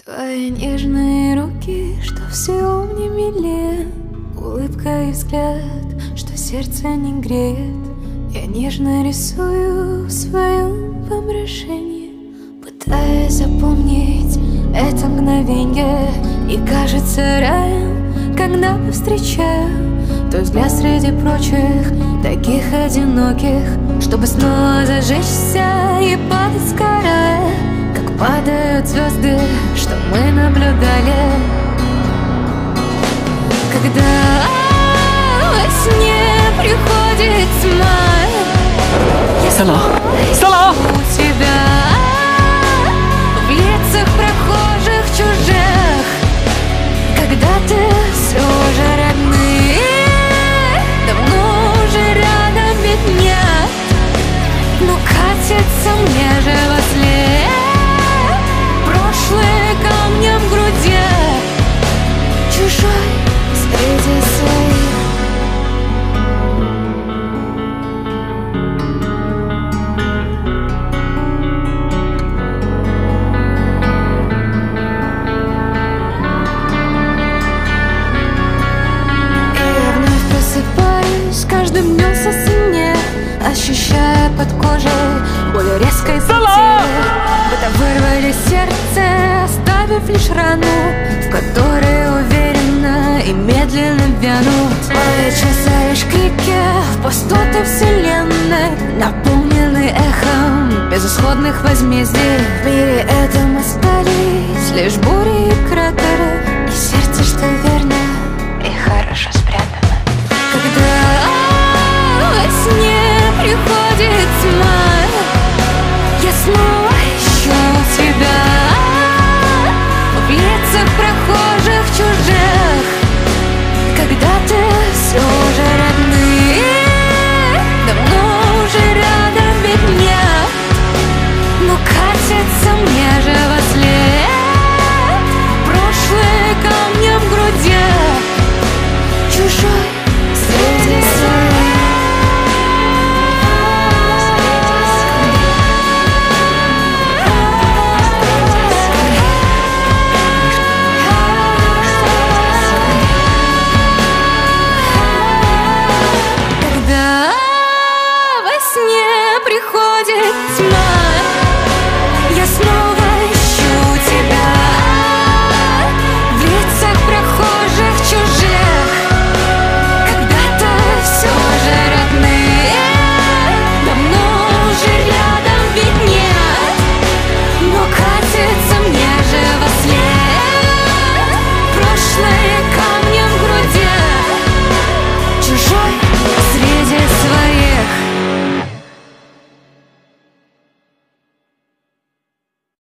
Твои нежные руки, что все мне милее, улыбка и взгляд, что сердце не греет. Я нежно рисую в своем помрачении, пытаясь запомнить это мгновенье. И кажется раем, когда повстречаю твой взгляд среди прочих, таких одиноких, чтобы снова зажечься и падать сгорая, как падают звезды, что мы наблюдали. Когда во сне приходит тьма, я снова у тебя в лицах прохожих чужих. Когда ты все же родные, давно уже рядом ведь нет, но катится мне же во след прошлое камнем в груди, чужой среди своих. Каждым днем со сильнее, ощущая под кожей более резкой потери, будто вырвали сердце, оставив лишь рану, в которой уверенно и медленно вянут мои часы, лишь крики в пустоты вселенной, наполнены эхом безысходных возмездий. В мире этом остались лишь бури